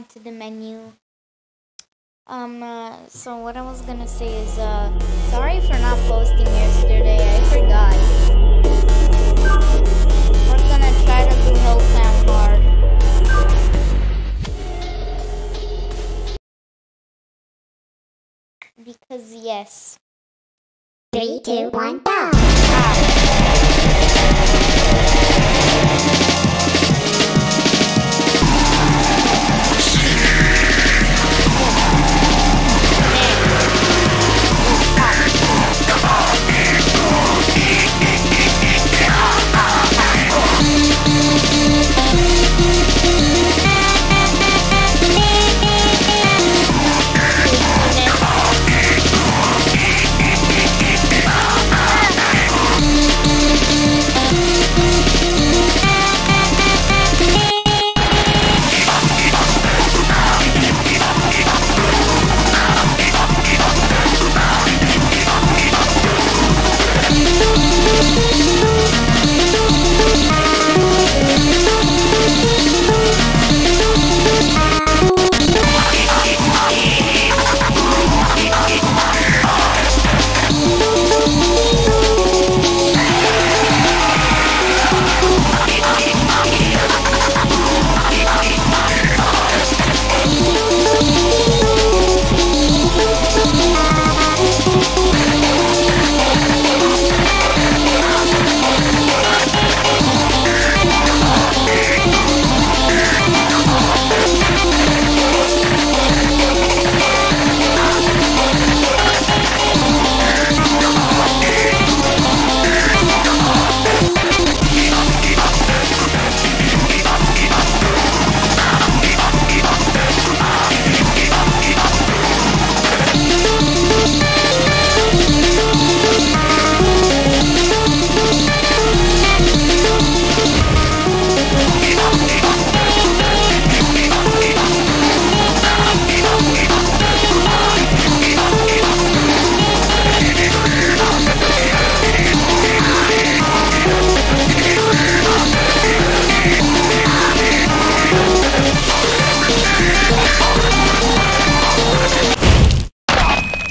onto the menu. So what I was gonna say is, sorry for not posting yesterday, I forgot. We're gonna try to do Hellclown hard. Because yes. 3, 2, 1, go! Ah.